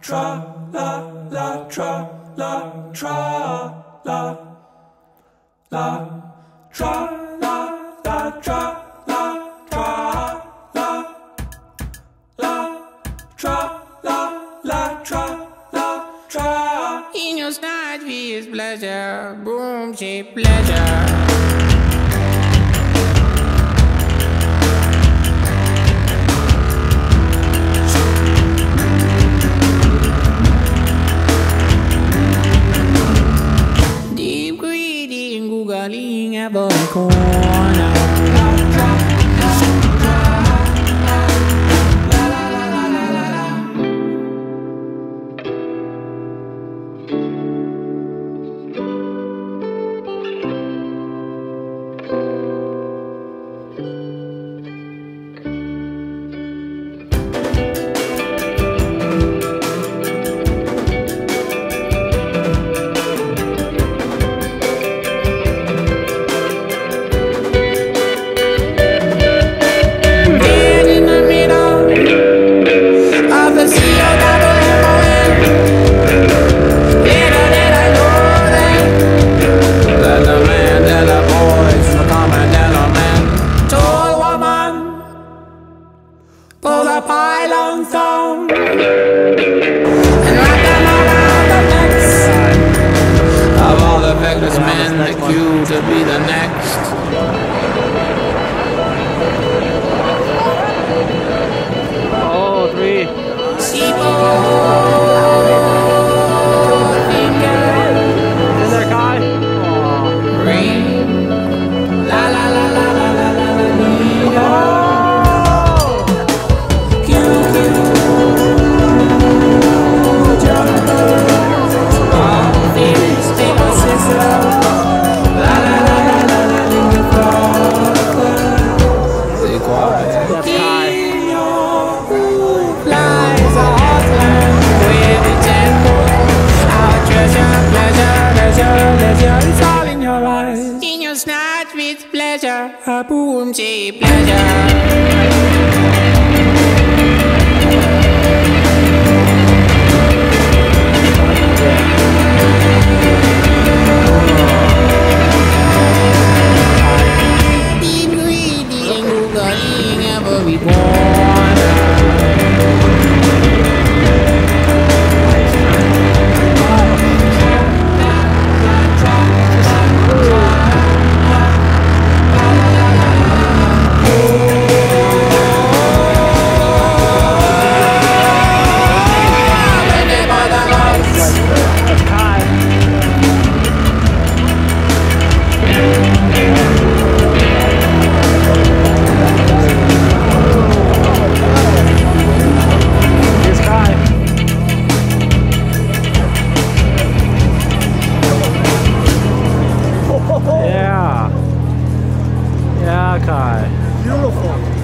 In your night with pleasure, boom, cheap pleasure. Deep greedy, googling every corner. Pull the pylons down and wrap them around the necks of all the feckless men that queue to be the next. Oh, 3. Is there Kai? Ring. La la la la la la la la la. With pleasure, a boom, cheap pleasure. Deep reading, googling every corner. Yeah, Kai. Beautiful.